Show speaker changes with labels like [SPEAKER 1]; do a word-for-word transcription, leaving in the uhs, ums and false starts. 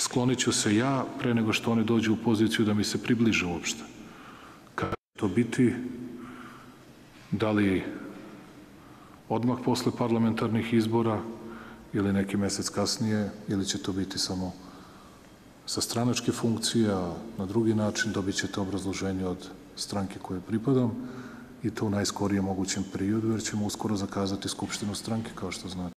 [SPEAKER 1] sklonit ću se ja pre nego što oni dođu u poziciju da mi se približe uopšte. Kada će to biti, da li odmah posle parlamentarnih izbora ili neki mesec kasnije, ili će to biti samo sa stranačke funkcije, a na drugi način dobit ćete obrazloženje od stranke koje pripadam i to u najskorijem mogućem periodu, jer ćemo uskoro zakazati Skupštinu stranke, kao što znate.